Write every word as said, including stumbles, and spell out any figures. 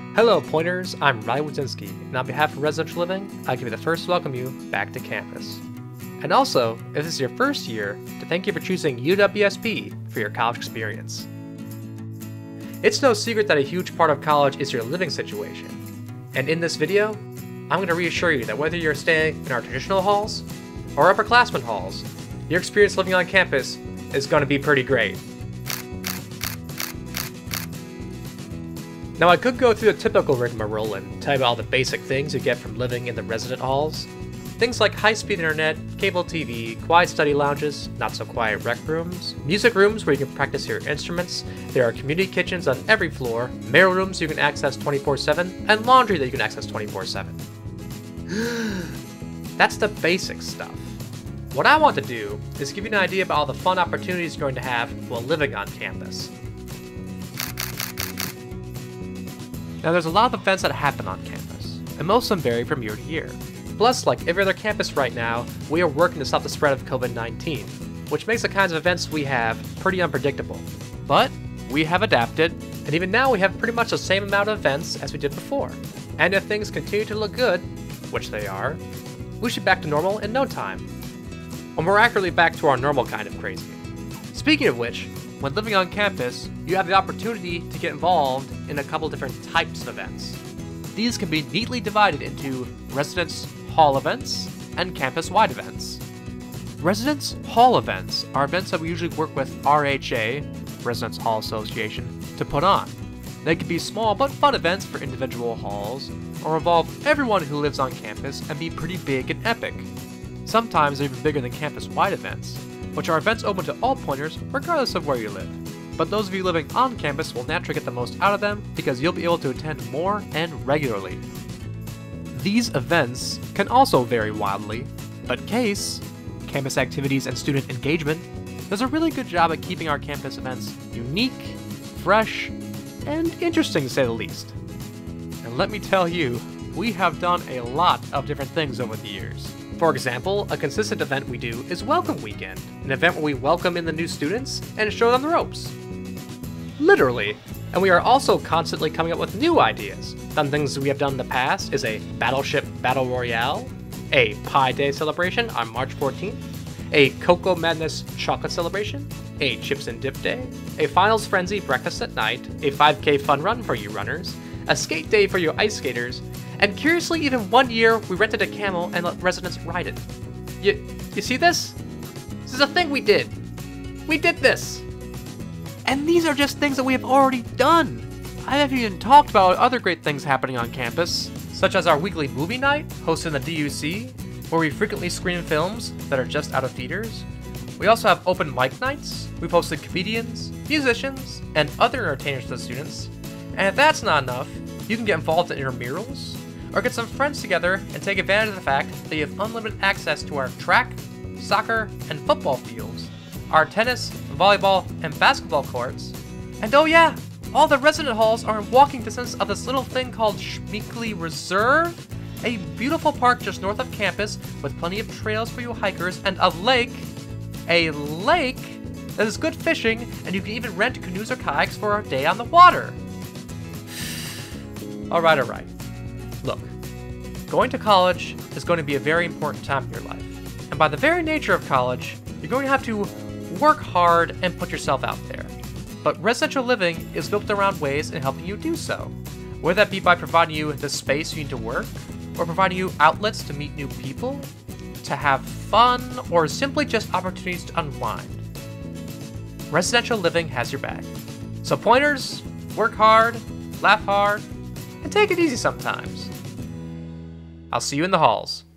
Hello Pointers, I'm Ryan Wodzinski, and on behalf of Residential Living, I give you the first to welcome you back to campus. And also, if this is your first year, to thank you for choosing U W S P for your college experience. It's no secret that a huge part of college is your living situation. And in this video, I'm going to reassure you that whether you're staying in our traditional halls or upperclassmen halls, your experience living on campus is going to be pretty great. Now I could go through the typical rigmarole and tell you about all the basic things you get from living in the resident halls. Things like high-speed internet, cable T V, quiet study lounges, not-so-quiet rec rooms, music rooms where you can practice your instruments, there are community kitchens on every floor, mail rooms you can access twenty-four seven, and laundry that you can access twenty-four seven. That's the basic stuff. What I want to do is give you an idea about all the fun opportunities you're going to have while living on campus. Now there's a lot of events that happen on campus, and most of them vary from year to year. Plus, like every other campus right now, we are working to stop the spread of COVID nineteen, which makes the kinds of events we have pretty unpredictable. But we have adapted, and even now we have pretty much the same amount of events as we did before. And if things continue to look good, which they are, we should be back to normal in no time. Or more accurately, back to our normal kind of crazy. Speaking of which, when living on campus, you have the opportunity to get involved in a couple different types of events. These can be neatly divided into residence hall events and campus-wide events. Residence hall events are events that we usually work with R H A, Residence Hall Association, to put on. They can be small but fun events for individual halls, or involve everyone who lives on campus and be pretty big and epic. Sometimes they're even bigger than campus-wide events, which are events open to all pointers regardless of where you live. But those of you living on campus will naturally get the most out of them because you'll be able to attend more and regularly. These events can also vary wildly, but CASE, Campus Activities and Student Engagement, does a really good job at keeping our campus events unique, fresh, and interesting to say the least. And let me tell you, we have done a lot of different things over the years. For example, a consistent event we do is Welcome Weekend, an event where we welcome in the new students and show them the ropes. Literally. And we are also constantly coming up with new ideas. Some things we have done in the past is a Battleship Battle Royale, a Pi Day celebration on March fourteenth, a Cocoa Madness Chocolate Celebration, a Chips and Dip Day, a Finals Frenzy Breakfast at Night, a five K Fun Run for you runners, a Skate Day for you ice skaters, and curiously even one year we rented a camel and let residents ride it. You, you see this? This is a thing we did. We did this. And these are just things that we have already done. I haven't even talked about other great things happening on campus, such as our weekly movie night hosted in the D U C, where we frequently screen films that are just out of theaters. We also have open mic nights. We've hosted comedians, musicians, and other entertainers to the students. And if that's not enough, you can get involved in intramurals, or get some friends together and take advantage of the fact that you have unlimited access to our track, soccer, and football fields, our tennis, volleyball, and basketball courts, and oh yeah, all the resident halls are in walking distance of this little thing called Schmeekley Reserve, a beautiful park just north of campus with plenty of trails for you hikers and a lake, a lake that is good fishing, and you can even rent canoes or kayaks for a day on the water. Alright, alright. Look, going to college is going to be a very important time in your life, and by the very nature of college, you're going to have to work hard and put yourself out there. But residential living is built around ways in helping you do so, whether that be by providing you the space you need to work, or providing you outlets to meet new people, to have fun, or simply just opportunities to unwind. Residential living has your back. So pointers, work hard, laugh hard, and take it easy sometimes. I'll see you in the halls.